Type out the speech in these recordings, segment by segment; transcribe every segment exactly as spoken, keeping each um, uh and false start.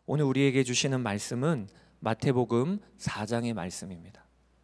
오늘 우리에게 주시는 말씀은 마태복음 사 장의 말씀입니다.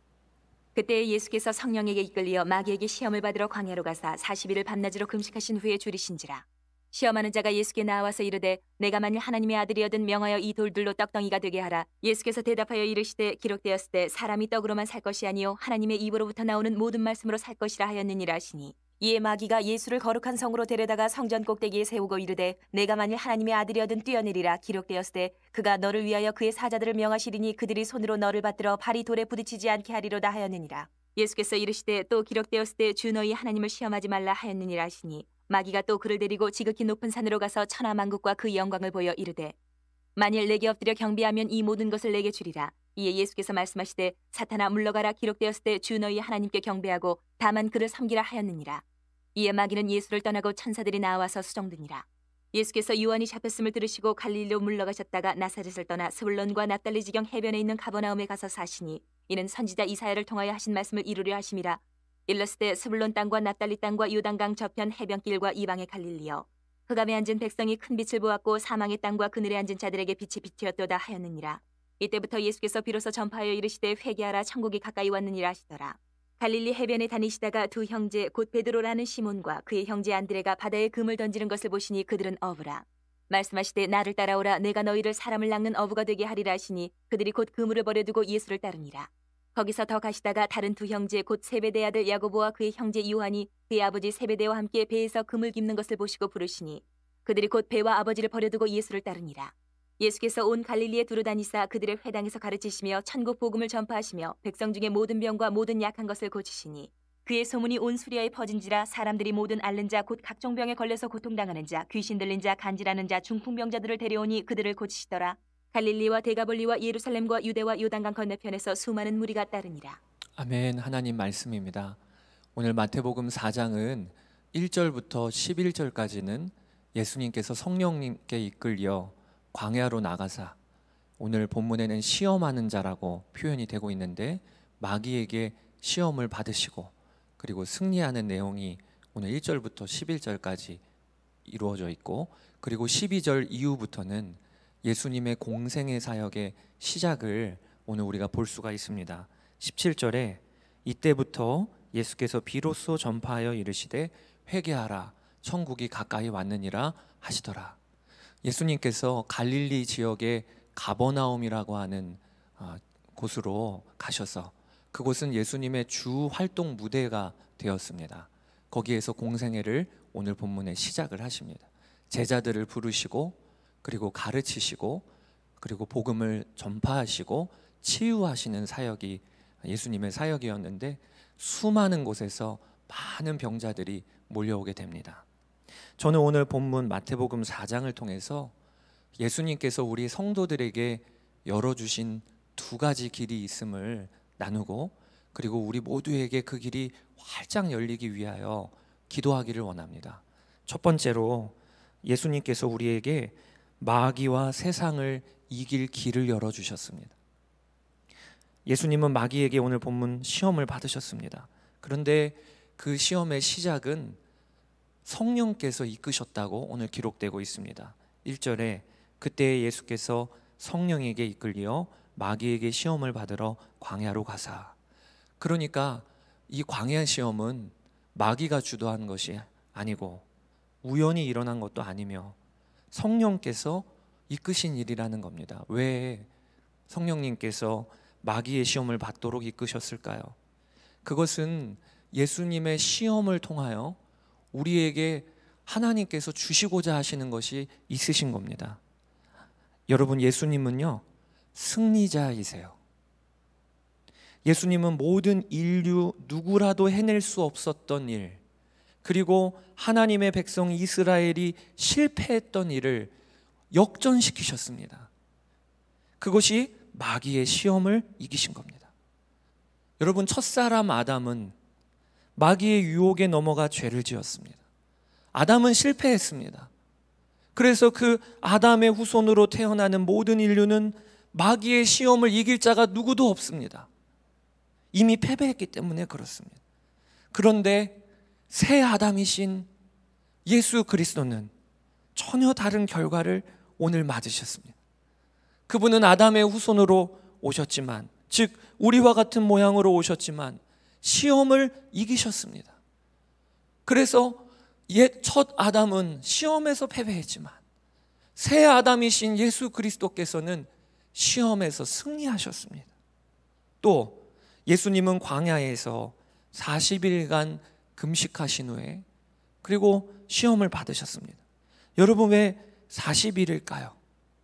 그때 예수께서 성령에게 이끌려 마귀에게 시험을 받으러 광야로 가사 사십 일을 밤낮으로 금식하신 후에 줄이신지라. 시험하는 자가 예수께 나와서 이르되 내가 만일 하나님의 아들이여든 명하여 이 돌들로 떡덩이가 되게 하라. 예수께서 대답하여 이르시되 기록되었을 때 사람이 떡으로만 살 것이 아니요 하나님의 입으로부터 나오는 모든 말씀으로 살 것이라 하였느니라 하시니, 이에 마귀가 예수를 거룩한 성으로 데려다가 성전 꼭대기에 세우고 이르되 내가 만일 하나님의 아들이여든 뛰어내리라. 기록되었을 때 그가 너를 위하여 그의 사자들을 명하시리니 그들이 손으로 너를 받들어 발이 돌에 부딪히지 않게 하리로다 하였느니라. 예수께서 이르시되 또 기록되었을 때 주 너희 하나님을 시험하지 말라 하였느니라 하시니, 마귀가 또 그를 데리고 지극히 높은 산으로 가서 천하만국과 그 영광을 보여 이르되 만일 내게 엎드려 경배하면 이 모든 것을 내게 주리라. 이에 예수께서 말씀하시되 사탄아 물러가라. 기록되었을 때 주 너희 하나님께 경배하고 다만 그를 섬기라 하였느니라. 이에 마귀는 예수를 떠나고 천사들이 나와서 수종드니라. 예수께서 요한이 잡혔음을 들으시고 갈릴리로 물러가셨다가 나사렛을 떠나 스불론과 납달리 지경 해변에 있는 가버나움에 가서 사시니, 이는 선지자 이사야를 통하여 하신 말씀을 이루려 하심이라. 일렀을 때 스불론 땅과 납달리 땅과 요단강 저편 해변길과 이방의 갈릴리여, 흑암에 앉은 백성이 큰 빛을 보았고 사망의 땅과 그늘에 앉은 자들에게 빛이 빛이었도다 하였느니라. 이때부터 예수께서 비로소 전파하여 이르시되 회개하라 천국이 가까이 왔느니라 하시더라. 갈릴리 해변에 다니시다가 두 형제 곧 베드로라는 시몬과 그의 형제 안드레가 바다에 금을 던지는 것을 보시니 그들은 어부라. 말씀하시되 나를 따라오라. 내가 너희를 사람을 낚는 어부가 되게 하리라 하시니 그들이 곧 그물을 버려두고 예수를 따르니라. 거기서 더 가시다가 다른 두 형제 곧 세베대 아들 야고보와 그의 형제 요한이 그의 아버지 세베대와 함께 배에서 금을 깁는 것을 보시고 부르시니 그들이 곧 배와 아버지를 버려두고 예수를 따르니라. 예수께서 온 갈릴리에 두루 다니사 그들의 회당에서 가르치시며 천국 복음을 전파하시며 백성 중에 모든 병과 모든 약한 것을 고치시니, 그의 소문이 온 수리아에 퍼진지라. 사람들이 모든 앓는 자 곧 각종 병에 걸려서 고통당하는 자, 귀신 들린 자, 간질하는 자, 중풍병자들을 데려오니 그들을 고치시더라. 갈릴리와 데가볼리와 예루살렘과 유대와 요단강 건너편에서 수많은 무리가 따르니라. 아멘. 하나님 말씀입니다. 오늘 마태복음 사 장은 일 절부터 십일 절까지는 예수님께서 성령님께 이끌려 광야로 나가사, 오늘 본문에는 시험하는 자라고 표현이 되고 있는데 마귀에게 시험을 받으시고 그리고 승리하는 내용이 오늘 일 절부터 십일 절까지 이루어져 있고, 그리고 십이 절 이후부터는 예수님의 공생의 사역의 시작을 오늘 우리가 볼 수가 있습니다. 십칠 절에 이때부터 예수께서 비로소 전파하여 이르시되 회개하라 천국이 가까이 왔느니라 하시더라. 예수님께서 갈릴리 지역의 가버나움이라고 하는 곳으로 가셔서 그곳은 예수님의 주 활동 무대가 되었습니다. 거기에서 공생애를 오늘 본문에 시작을 하십니다. 제자들을 부르시고 그리고 가르치시고 그리고 복음을 전파하시고 치유하시는 사역이 예수님의 사역이었는데, 수많은 곳에서 많은 병자들이 몰려오게 됩니다. 저는 오늘 본문 마태복음 사 장을 통해서 예수님께서 우리 성도들에게 열어주신 두 가지 길이 있음을 나누고, 그리고 우리 모두에게 그 길이 활짝 열리기 위하여 기도하기를 원합니다. 첫 번째로 예수님께서 우리에게 마귀와 세상을 이길 길을 열어주셨습니다. 예수님은 마귀에게 오늘 본문 시험을 받으셨습니다. 그런데 그 시험의 시작은 성령께서 이끄셨다고 오늘 기록되고 있습니다. 일 절에 그때 예수께서 성령에게 이끌려 마귀에게 시험을 받으러 광야로 가사. 그러니까 이 광야 시험은 마귀가 주도한 것이 아니고 우연히 일어난 것도 아니며 성령께서 이끄신 일이라는 겁니다. 왜 성령님께서 마귀의 시험을 받도록 이끄셨을까요? 그것은 예수님의 시험을 통하여 우리에게 하나님께서 주시고자 하시는 것이 있으신 겁니다. 여러분, 예수님은요 승리자이세요. 예수님은 모든 인류 누구라도 해낼 수 없었던 일, 그리고 하나님의 백성 이스라엘이 실패했던 일을 역전시키셨습니다. 그것이 마귀의 시험을 이기신 겁니다. 여러분, 첫사람 아담은 마귀의 유혹에 넘어가 죄를 지었습니다. 아담은 실패했습니다. 그래서 그 아담의 후손으로 태어나는 모든 인류는 마귀의 시험을 이길 자가 누구도 없습니다. 이미 패배했기 때문에 그렇습니다. 그런데 새 아담이신 예수 그리스도는 전혀 다른 결과를 오늘 맞으셨습니다. 그분은 아담의 후손으로 오셨지만, 즉 우리와 같은 모양으로 오셨지만 시험을 이기셨습니다. 그래서 옛 첫 아담은 시험에서 패배했지만 새 아담이신 예수 그리스도께서는 시험에서 승리하셨습니다. 또 예수님은 광야에서 사십 일간 금식하신 후에 그리고 시험을 받으셨습니다. 여러분, 왜 사십 일일까요?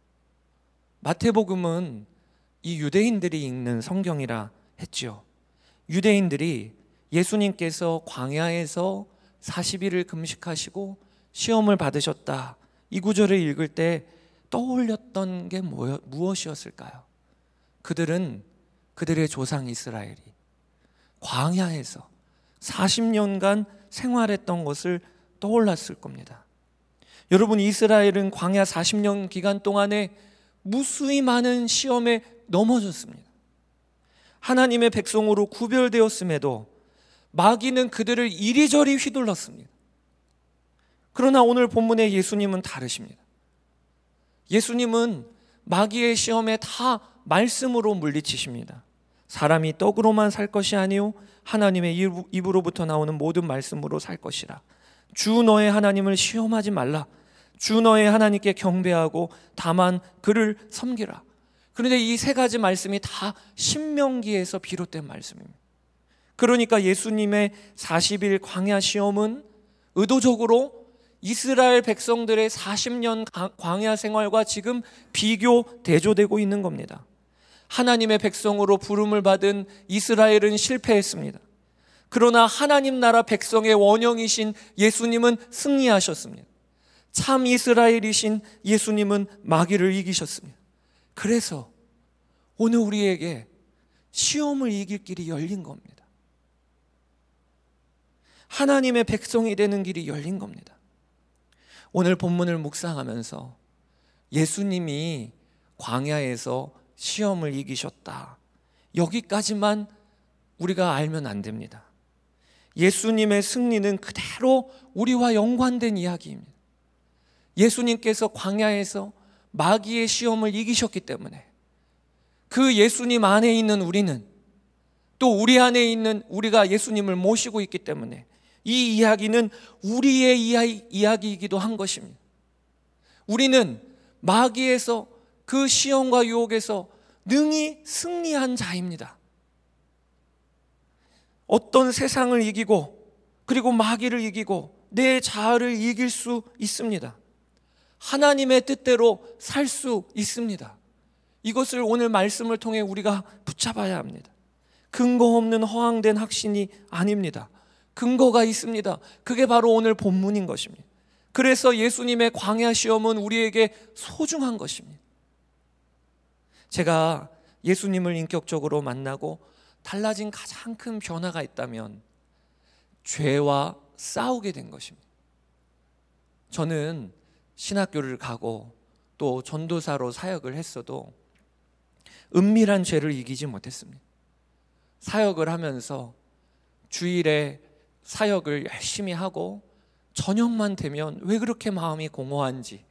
마태복음은 이 유대인들이 읽는 성경이라 했지요. 유대인들이 예수님께서 광야에서 사십 일을 금식하시고 시험을 받으셨다, 이 구절을 읽을 때 떠올렸던 게 무엇이었을까요? 그들은 그들의 조상 이스라엘이 광야에서 사십 년간 생활했던 것을 떠올랐을 겁니다. 여러분, 이스라엘은 광야 사십 년 기간 동안에 무수히 많은 시험에 넘어졌습니다. 하나님의 백성으로 구별되었음에도 마귀는 그들을 이리저리 휘둘렀습니다. 그러나 오늘 본문의 예수님은 다르십니다. 예수님은 마귀의 시험에 다 말씀으로 물리치십니다. 사람이 떡으로만 살 것이 아니요 하나님의 입으로부터 나오는 모든 말씀으로 살 것이라. 주 너의 하나님을 시험하지 말라. 주 너의 하나님께 경배하고 다만 그를 섬기라. 그런데 이 세 가지 말씀이 다 신명기에서 비롯된 말씀입니다. 그러니까 예수님의 사십 일 광야 시험은 의도적으로 이스라엘 백성들의 사십 년 광야 생활과 지금 비교 대조되고 있는 겁니다. 하나님의 백성으로 부름을 받은 이스라엘은 실패했습니다. 그러나 하나님 나라 백성의 원형이신 예수님은 승리하셨습니다. 참 이스라엘이신 예수님은 마귀를 이기셨습니다. 그래서 오늘 우리에게 시험을 이길 길이 열린 겁니다. 하나님의 백성이 되는 길이 열린 겁니다. 오늘 본문을 묵상하면서 예수님이 광야에서 시험을 이기셨다, 여기까지만 우리가 알면 안 됩니다. 예수님의 승리는 그대로 우리와 연관된 이야기입니다. 예수님께서 광야에서 마귀의 시험을 이기셨기 때문에 그 예수님 안에 있는 우리는, 또 우리 안에 있는 우리가 예수님을 모시고 있기 때문에 이 이야기는 우리의 이야기이기도 한 것입니다. 우리는 마귀에서, 그 시험과 유혹에서 능히 승리한 자입니다. 어떤 세상을 이기고 그리고 마귀를 이기고 내 자아를 이길 수 있습니다. 하나님의 뜻대로 살 수 있습니다. 이것을 오늘 말씀을 통해 우리가 붙잡아야 합니다. 근거 없는 허황된 확신이 아닙니다. 근거가 있습니다. 그게 바로 오늘 본문인 것입니다. 그래서 예수님의 광야 시험은 우리에게 소중한 것입니다. 제가 예수님을 인격적으로 만나고 달라진 가장 큰 변화가 있다면 죄와 싸우게 된 것입니다. 저는 신학교를 가고 또 전도사로 사역을 했어도 은밀한 죄를 이기지 못했습니다. 사역을 하면서 주일에 사역을 열심히 하고 저녁만 되면 왜 그렇게 마음이 공허한지,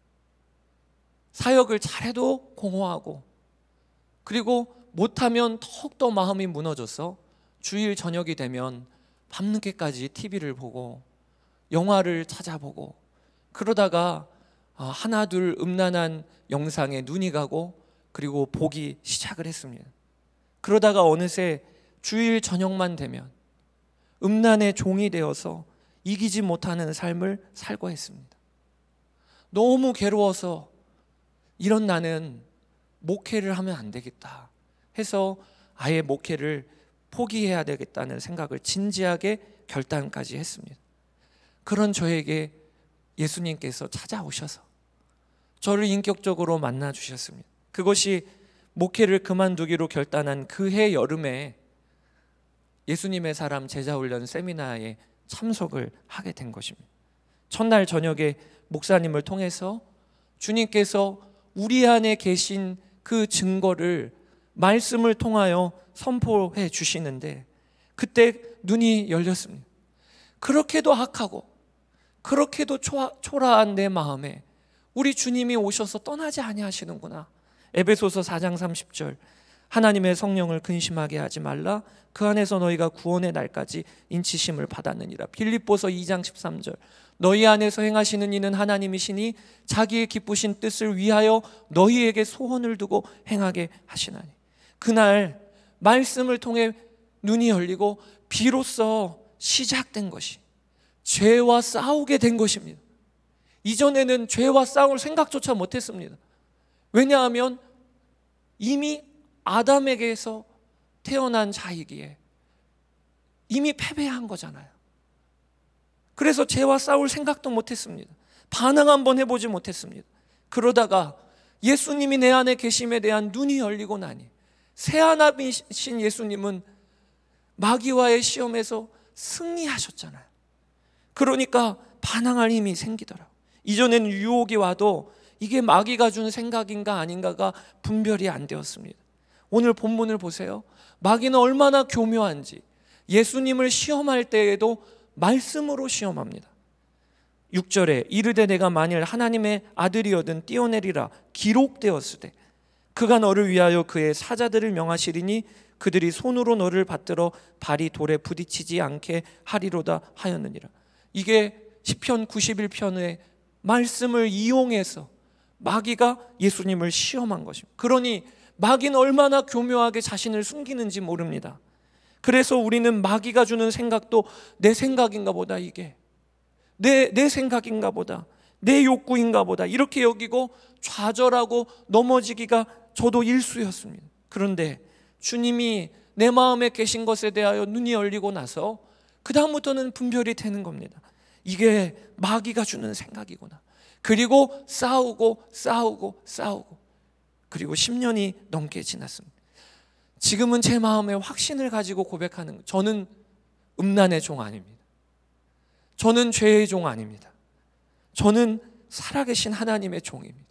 사역을 잘해도 공허하고, 그리고 못하면 더욱더 마음이 무너져서 주일 저녁이 되면 밤늦게까지 티비를 보고 영화를 찾아보고, 그러다가 하나 둘 음란한 영상에 눈이 가고 그리고 보기 시작을 했습니다. 그러다가 어느새 주일 저녁만 되면 음란의 종이 되어서 이기지 못하는 삶을 살고 했습니다. 너무 괴로워서 이런 나는 목회를 하면 안 되겠다 해서 아예 목회를 포기해야 되겠다는 생각을 진지하게 결단까지 했습니다. 그런 저에게 예수님께서 찾아오셔서 저를 인격적으로 만나 주셨습니다. 그것이 목회를 그만두기로 결단한 그해 여름에 예수님의 사람 제자훈련 세미나에 참석을 하게 된 것입니다. 첫날 저녁에 목사님을 통해서 주님께서 우리 안에 계신 그 증거를 말씀을 통하여 선포해 주시는데 그때 눈이 열렸습니다. 그렇게도 악하고 그렇게도 초라, 초라한 내 마음에 우리 주님이 오셔서 떠나지 아니하시는구나, 에베소서 사 장 삼십 절, 하나님의 성령을 근심하게 하지 말라. 그 안에서 너희가 구원의 날까지 인치심을 받았느니라. 빌립보서 이 장 십삼 절, 너희 안에서 행하시는 이는 하나님이시니 자기의 기쁘신 뜻을 위하여 너희에게 소원을 두고 행하게 하시나니. 그날 말씀을 통해 눈이 열리고 비로소 시작된 것이 죄와 싸우게 된 것입니다. 이전에는 죄와 싸울 생각조차 못했습니다. 왜냐하면 이미 아담에게서 태어난 자이기에 이미 패배한 거잖아요. 그래서 죄와 싸울 생각도 못했습니다. 반항 한번 해보지 못했습니다. 그러다가 예수님이 내 안에 계심에 대한 눈이 열리고 나니 새하나님이신 예수님은 마귀와의 시험에서 승리하셨잖아요. 그러니까 반항할 힘이 생기더라고요. 이전에는 유혹이 와도 이게 마귀가 준 생각인가 아닌가가 분별이 안 되었습니다. 오늘 본문을 보세요. 마귀는 얼마나 교묘한지 예수님을 시험할 때에도 말씀으로 시험합니다. 육 절에 이르되 내가 만일 하나님의 아들이어든 뛰어내리라 기록되었을 때 그가 너를 위하여 그의 사자들을 명하시리니 그들이 손으로 너를 받들어 발이 돌에 부딪히지 않게 하리로다 하였느니라. 이게 시편 구십일 편의 말씀을 이용해서 마귀가 예수님을 시험한 것입니다. 그러니 마귀는 얼마나 교묘하게 자신을 숨기는지 모릅니다. 그래서 우리는 마귀가 주는 생각도 내 생각인가 보다, 이게 내, 내 생각인가 보다, 내 욕구인가 보다 이렇게 여기고 좌절하고 넘어지기가 저도 일수였습니다. 그런데 주님이 내 마음에 계신 것에 대하여 눈이 열리고 나서 그 다음부터는 분별이 되는 겁니다. 이게 마귀가 주는 생각이구나. 그리고 싸우고 싸우고 싸우고 그리고 십 년이 넘게 지났습니다. 지금은 제 마음에 확신을 가지고 고백하는 것, 저는 음란의 종 아닙니다. 저는 죄의 종 아닙니다. 저는 살아계신 하나님의 종입니다.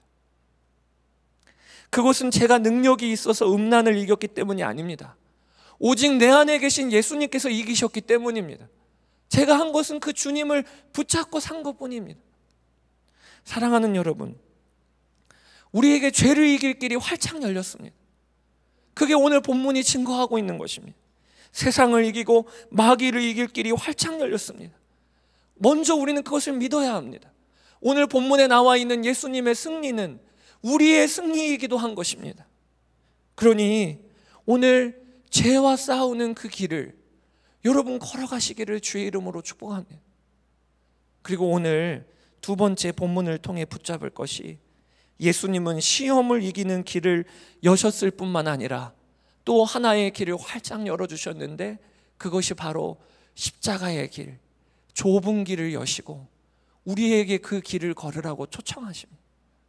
그것은 제가 능력이 있어서 음란을 이겼기 때문이 아닙니다. 오직 내 안에 계신 예수님께서 이기셨기 때문입니다. 제가 한 것은 그 주님을 붙잡고 산 것뿐입니다. 사랑하는 여러분, 우리에게 죄를 이길 길이 활짝 열렸습니다. 그게 오늘 본문이 증거하고 있는 것입니다. 세상을 이기고 마귀를 이길 길이 활짝 열렸습니다. 먼저 우리는 그것을 믿어야 합니다. 오늘 본문에 나와 있는 예수님의 승리는 우리의 승리이기도 한 것입니다. 그러니 오늘 죄와 싸우는 그 길을 여러분 걸어가시기를 주의 이름으로 축복합니다. 그리고 오늘 두 번째 본문을 통해 붙잡을 것이, 예수님은 시험을 이기는 길을 여셨을 뿐만 아니라 또 하나의 길을 활짝 열어주셨는데 그것이 바로 십자가의 길, 좁은 길을 여시고 우리에게 그 길을 걸으라고 초청하십니다.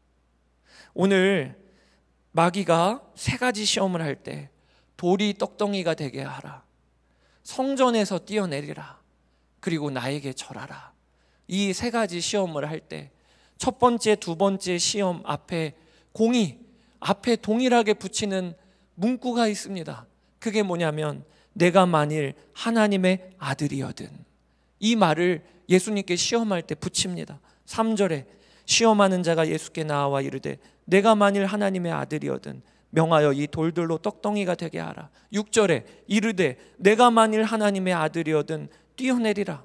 오늘 마귀가 세 가지 시험을 할 때 돌이 떡덩이가 되게 하라, 성전에서 뛰어내리라, 그리고 나에게 절하라, 이 세 가지 시험을 할 때 첫 번째, 두 번째 시험 앞에 공이 앞에 동일하게 붙이는 문구가 있습니다. 그게 뭐냐면 내가 만일 하나님의 아들이거든, 이 말을 예수님께 시험할 때 붙입니다. 삼 절에 시험하는 자가 예수께 나와 이르되 내가 만일 하나님의 아들이거든 명하여 이 돌들로 떡덩이가 되게 하라. 육 절에 이르되 내가 만일 하나님의 아들이거든 뛰어내리라.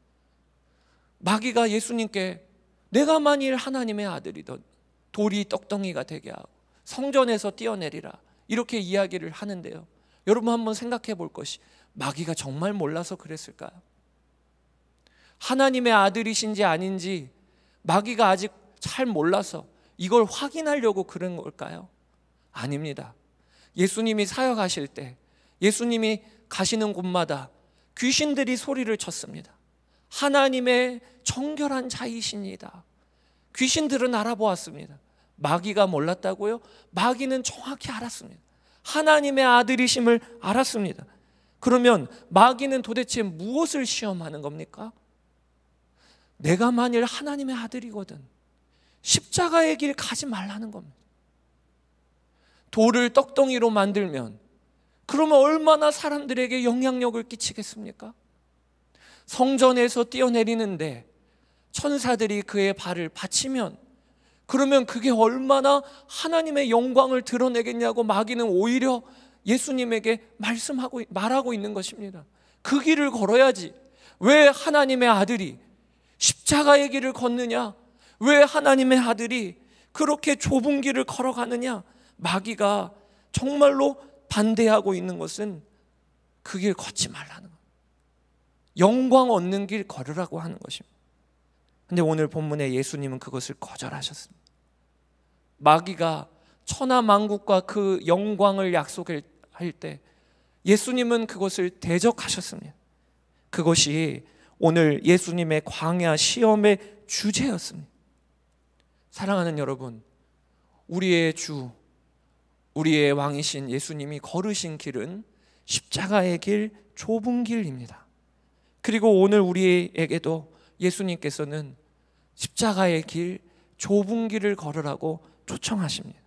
마귀가 예수님께 내가 만일 하나님의 아들이던 돌이 떡덩이가 되게 하고 성전에서 뛰어내리라 이렇게 이야기를 하는데요, 여러분 한번 생각해 볼 것이, 마귀가 정말 몰라서 그랬을까요? 하나님의 아들이신지 아닌지 마귀가 아직 잘 몰라서 이걸 확인하려고 그런 걸까요? 아닙니다. 예수님이 사역하실 때 예수님이 가시는 곳마다 귀신들이 소리를 쳤습니다. 하나님의 정결한 자이십니다. 귀신들은 알아보았습니다. 마귀가 몰랐다고요? 마귀는 정확히 알았습니다. 하나님의 아들이심을 알았습니다. 그러면 마귀는 도대체 무엇을 시험하는 겁니까? 내가 만일 하나님의 아들이거든 십자가의 길 가지 말라는 겁니다. 돌을 떡덩이로 만들면 그러면 얼마나 사람들에게 영향력을 끼치겠습니까? 성전에서 뛰어내리는데 천사들이 그의 발을 받치면 그러면 그게 얼마나 하나님의 영광을 드러내겠냐고 마귀는 오히려 예수님에게 말씀하고 말하고 있는 것입니다. 그 길을 걸어야지. 왜 하나님의 아들이 십자가의 길을 걷느냐? 왜 하나님의 아들이 그렇게 좁은 길을 걸어가느냐? 마귀가 정말로 반대하고 있는 것은 그 길 걷지 말라는 것, 영광 얻는 길 걸으라고 하는 것입니다. 근데 오늘 본문에 예수님은 그것을 거절하셨습니다. 마귀가 천하만국과 그 영광을 약속할 때 예수님은 그것을 대적하셨습니다. 그것이 오늘 예수님의 광야 시험의 주제였습니다. 사랑하는 여러분, 우리의 주, 우리의 왕이신 예수님이 걸으신 길은 십자가의 길, 좁은 길입니다. 그리고 오늘 우리에게도 예수님께서는 십자가의 길, 좁은 길을 걸으라고 초청하십니다.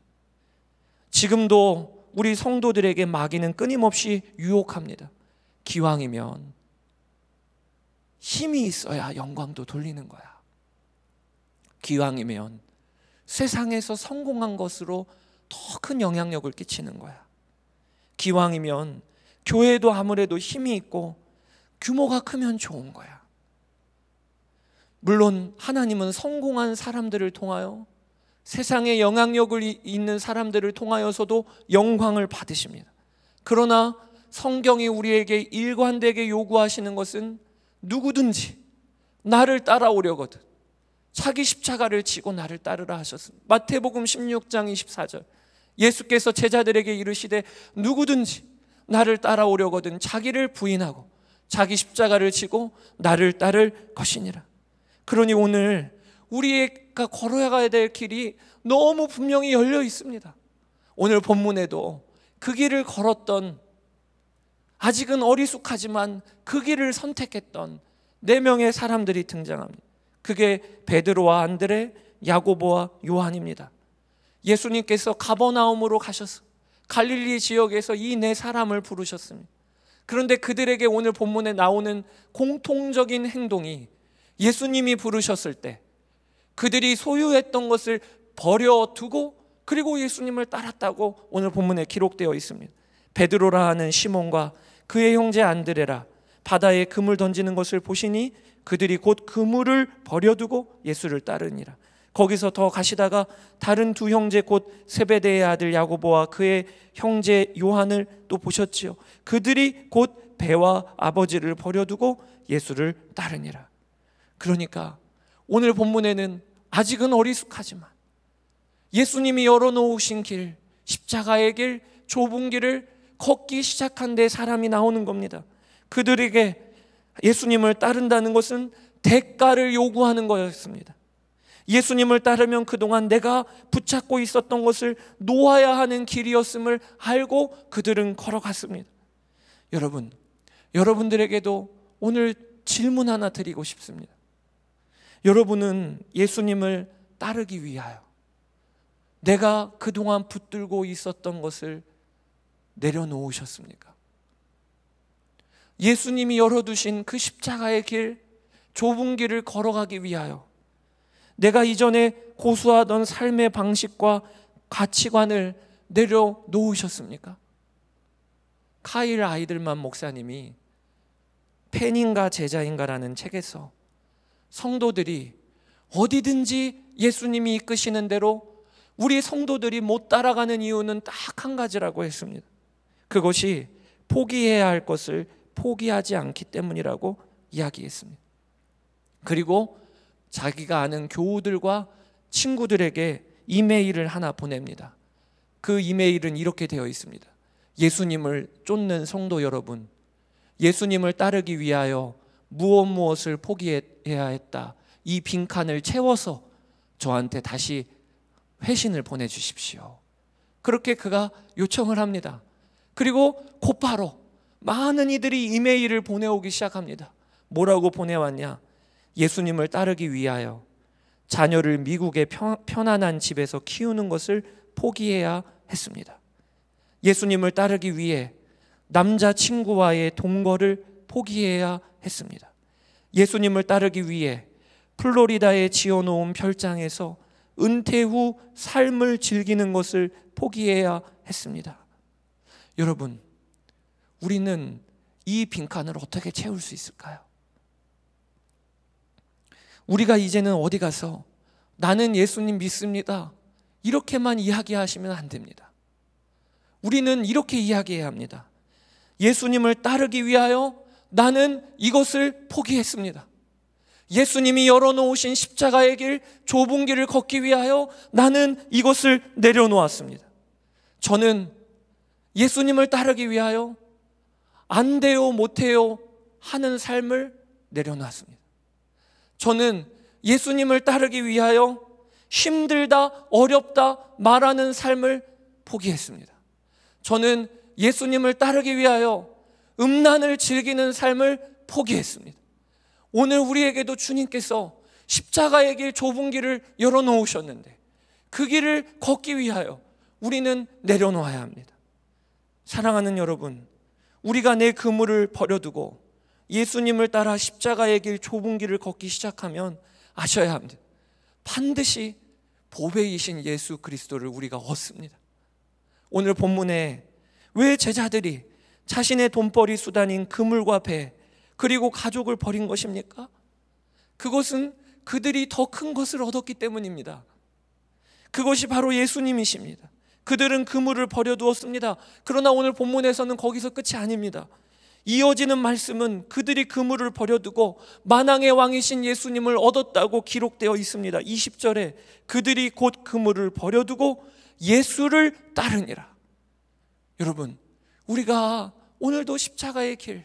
지금도 우리 성도들에게 마귀는 끊임없이 유혹합니다. 기왕이면 힘이 있어야 영광도 돌리는 거야. 기왕이면 세상에서 성공한 것으로 더 큰 영향력을 끼치는 거야. 기왕이면 교회도 아무래도 힘이 있고 규모가 크면 좋은 거야. 물론 하나님은 성공한 사람들을 통하여, 세상에 영향력을 있는 사람들을 통하여서도 영광을 받으십니다. 그러나 성경이 우리에게 일관되게 요구하시는 것은 누구든지 나를 따라오려거든 자기 십자가를 지고 나를 따르라 하셨습니다. 마태복음 십육 장 이십사 절, 예수께서 제자들에게 이르시되 누구든지 나를 따라오려거든 자기를 부인하고 자기 십자가를 지고 나를 따를 것이니라. 그러니 오늘 우리가 걸어야 가야 될 길이 너무 분명히 열려 있습니다. 오늘 본문에도 그 길을 걸었던, 아직은 어리숙하지만 그 길을 선택했던 네 명의 사람들이 등장합니다. 그게 베드로와 안드레, 야고보와 요한입니다. 예수님께서 가버나움으로 가셔서 갈릴리 지역에서 이 네 사람을 부르셨습니다. 그런데 그들에게 오늘 본문에 나오는 공통적인 행동이, 예수님이 부르셨을 때 그들이 소유했던 것을 버려두고 그리고 예수님을 따랐다고 오늘 본문에 기록되어 있습니다. 베드로라 하는 시몬과 그의 형제 안드레라 바다에 그물 던지는 것을 보시니 그들이 곧 그물을 버려두고 예수를 따르니라. 거기서 더 가시다가 다른 두 형제 곧 세베대의 아들 야고보와 그의 형제 요한을 또 보셨지요. 그들이 곧 배와 아버지를 버려두고 예수를 따르니라. 그러니까 오늘 본문에는 아직은 어리숙하지만 예수님이 열어놓으신 길, 십자가의 길, 좁은 길을 걷기 시작한 데 사람이 나오는 겁니다. 그들에게 예수님을 따른다는 것은 대가를 요구하는 거였습니다. 예수님을 따르면 그동안 내가 붙잡고 있었던 것을 놓아야 하는 길이었음을 알고 그들은 걸어갔습니다. 여러분, 여러분들에게도 오늘 질문 하나 드리고 싶습니다. 여러분은 예수님을 따르기 위하여 내가 그동안 붙들고 있었던 것을 내려놓으셨습니까? 예수님이 열어두신 그 십자가의 길, 좁은 길을 걸어가기 위하여 내가 이전에 고수하던 삶의 방식과 가치관을 내려놓으셨습니까? 카일 아이들만 목사님이 팬인가 제자인가라는 책에서 성도들이 어디든지 예수님이 이끄시는 대로 우리 성도들이 못 따라가는 이유는 딱 한 가지라고 했습니다. 그것이 포기해야 할 것을 포기하지 않기 때문이라고 이야기했습니다. 그리고 자기가 아는 교우들과 친구들에게 이메일을 하나 보냅니다. 그 이메일은 이렇게 되어 있습니다. 예수님을 쫓는 성도 여러분, 예수님을 따르기 위하여 무엇 무엇을 포기해야 했다, 이 빈칸을 채워서 저한테 다시 회신을 보내주십시오. 그렇게 그가 요청을 합니다. 그리고 곧바로 많은 이들이 이메일을 보내오기 시작합니다. 뭐라고 보내왔냐? 예수님을 따르기 위하여 자녀를 미국의 편안한 집에서 키우는 것을 포기해야 했습니다. 예수님을 따르기 위해 남자친구와의 동거를 포기해야 했습니다. 예수님을 따르기 위해 플로리다에 지어놓은 별장에서 은퇴 후 삶을 즐기는 것을 포기해야 했습니다. 여러분, 우리는 이 빈칸을 어떻게 채울 수 있을까요? 우리가 이제는 어디 가서 나는 예수님 믿습니다 이렇게만 이야기하시면 안 됩니다. 우리는 이렇게 이야기해야 합니다. 예수님을 따르기 위하여 나는 이것을 포기했습니다. 예수님이 열어놓으신 십자가의 길, 좁은 길을 걷기 위하여 나는 이것을 내려놓았습니다. 저는 예수님을 따르기 위하여 안 돼요, 못해요 하는 삶을 내려놨습니다. 저는 예수님을 따르기 위하여 힘들다, 어렵다 말하는 삶을 포기했습니다. 저는 예수님을 따르기 위하여 음란을 즐기는 삶을 포기했습니다. 오늘 우리에게도 주님께서 십자가의 길, 좁은 길을 열어놓으셨는데 그 길을 걷기 위하여 우리는 내려놓아야 합니다. 사랑하는 여러분, 우리가 내 그물을 버려두고 예수님을 따라 십자가의 길, 좁은 길을 걷기 시작하면 아셔야 합니다. 반드시 보배이신 예수 그리스도를 우리가 얻습니다. 오늘 본문에 왜 제자들이 자신의 돈벌이 수단인 그물과 배 그리고 가족을 버린 것입니까? 그것은 그들이 더 큰 것을 얻었기 때문입니다. 그것이 바로 예수님이십니다. 그들은 그물을 버려두었습니다. 그러나 오늘 본문에서는 거기서 끝이 아닙니다. 이어지는 말씀은 그들이 그물을 버려두고 만왕의 왕이신 예수님을 얻었다고 기록되어 있습니다. 이십 절에 그들이 곧 그물을 버려두고 예수를 따르니라. 여러분, 우리가 오늘도 십자가의 길,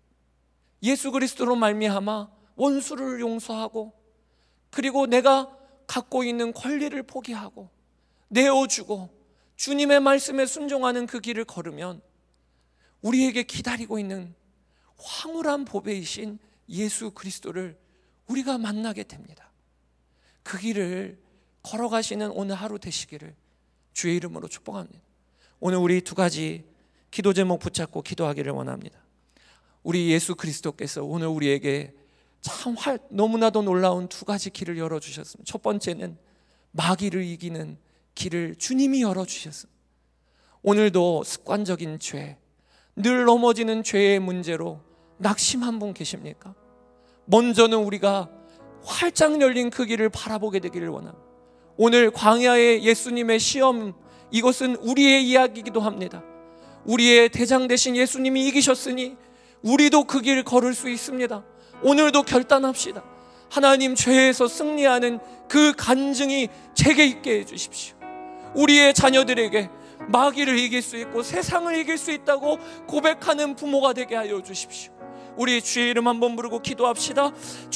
예수 그리스도로 말미암아 원수를 용서하고 그리고 내가 갖고 있는 권리를 포기하고 내어주고 주님의 말씀에 순종하는 그 길을 걸으면 우리에게 기다리고 있는 황홀한 보배이신 예수 그리스도를 우리가 만나게 됩니다. 그 길을 걸어가시는 오늘 하루 되시기를 주의 이름으로 축복합니다. 오늘 우리 두 가지 기도 제목 붙잡고 기도하기를 원합니다. 우리 예수 그리스도께서 오늘 우리에게 참 너무나도 놀라운 두 가지 길을 열어주셨습니다. 첫 번째는 마귀를 이기는 길을 주님이 열어주셨습니다. 오늘도 습관적인 죄, 늘 넘어지는 죄의 문제로 낙심한 분 계십니까? 먼저는 우리가 활짝 열린 그 길을 바라보게 되기를 원합니다. 오늘 광야의 예수님의 시험, 이것은 우리의 이야기이기도 합니다. 우리의 대장 되신 예수님이 이기셨으니 우리도 그 길을 걸을 수 있습니다. 오늘도 결단합시다. 하나님, 죄에서 승리하는 그 간증이 제게 있게 해주십시오. 우리의 자녀들에게 마귀를 이길 수 있고 세상을 이길 수 있다고 고백하는 부모가 되게 하여 주십시오. 우리 주의 이름 한번 부르고 기도합시다.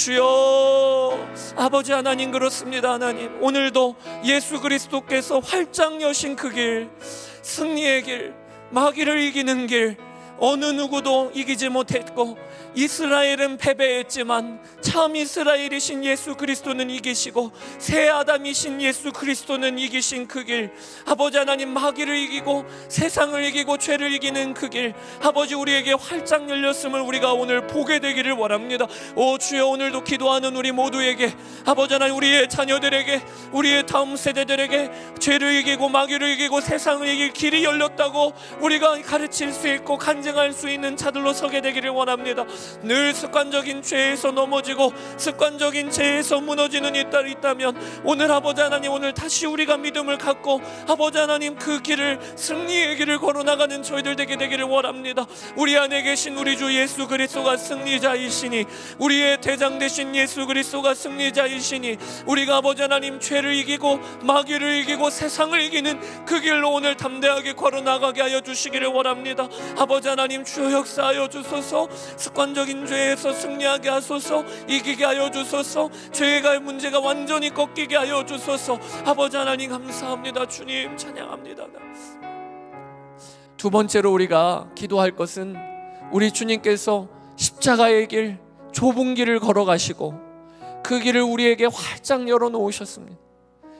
주여, 아버지 하나님, 그렇습니다. 하나님, 오늘도 예수 그리스도께서 활짝 여신 그 길, 승리의 길, 마귀를 이기는 길, 어느 누구도 이기지 못했고 이스라엘은 패배했지만 참 이스라엘이신 예수 그리스도는 이기시고 새 아담이신 예수 그리스도는 이기신 그 길, 아버지 하나님, 마귀를 이기고 세상을 이기고 죄를 이기는 그 길, 아버지 우리에게 활짝 열렸음을 우리가 오늘 보게 되기를 원합니다. 오 주여, 오늘도 기도하는 우리 모두에게, 아버지 하나님, 우리의 자녀들에게, 우리의 다음 세대들에게 죄를 이기고 마귀를 이기고 세상을 이길 길이 열렸다고 우리가 가르칠 수 있고 간증할 수 있는 자들로 서게 되기를 원합니다. 늘 습관적인 죄에서 넘어지고 습관적인 죄에서 무너지는 이딸이 있다면 오늘 아버지 하나님, 오늘 다시 우리가 믿음을 갖고 아버지 하나님 그 길을, 승리의 길을 걸어나가는 저희들 되게 되기를 원합니다. 우리 안에 계신 우리 주 예수 그리스도가 승리자이시니, 우리의 대장 되신 예수 그리스도가 승리자이시니 우리가 아버지 하나님 죄를 이기고 마귀를 이기고 세상을 이기는 그 길로 오늘 담대하게 걸어나가게 하여 주시기를 원합니다. 아버지 하나님, 주여 역사하여 주소서. 습관적인 죄에서 승리하게 하소서. 이기게 하여 주소서. 죄의 문제가 완전히 꺾이게 하여 주소서. 아버지 하나님, 감사합니다. 주님 찬양합니다. 두 번째로 우리가 기도할 것은 우리 주님께서 십자가의 길, 좁은 길을 걸어가시고 그 길을 우리에게 활짝 열어놓으셨습니다.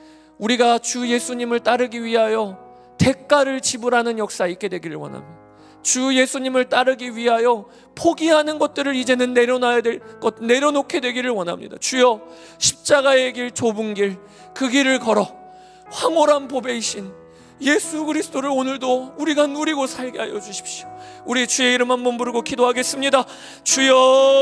우리가 주 예수님을 따르기 위하여 대가를 지불하는 역사 있게 되기를 원합니다. 주 예수님을 따르기 위하여 포기하는 것들을 이제는 내려놔야 될 것, 내려놓게 되기를 원합니다. 주여, 십자가의 길, 좁은 길, 그 길을 걸어 황홀한 보배이신 예수 그리스도를 오늘도 우리가 누리고 살게 하여 주십시오. 우리 주의 이름 한번 부르고 기도하겠습니다. 주여,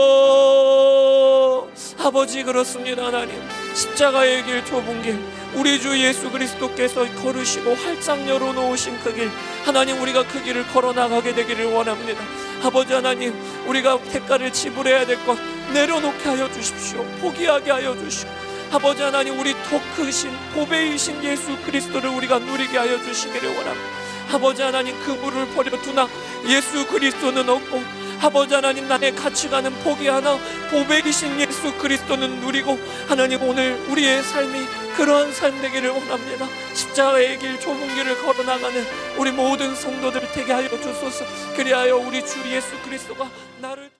아버지, 그렇습니다. 하나님, 십자가의 길, 좁은 길, 우리 주 예수 그리스도께서 걸으시고 활짝 열어놓으신 그 길, 하나님, 우리가 그 길을 걸어나가게 되기를 원합니다. 아버지 하나님, 우리가 대가를 지불해야 될 것 내려놓게 하여 주십시오. 포기하게 하여 주시고, 아버지 하나님, 우리 더 크신 보배이신 예수 그리스도를 우리가 누리게 하여 주시기를 원합니다. 아버지 하나님, 그물을 버려두나 예수 그리스도는 없고, 아버지 하나님, 나의 가치관은 포기하나 보배이신 예수 그리스도는 누리고, 하나님, 오늘 우리의 삶이 그러한 삶 되기를 원합니다. 십자가의 길, 좁은 길을 걸어나가는 우리 모든 성도들 되게 하여 주소서. 그리하여 우리 주 예수 그리스도가 나를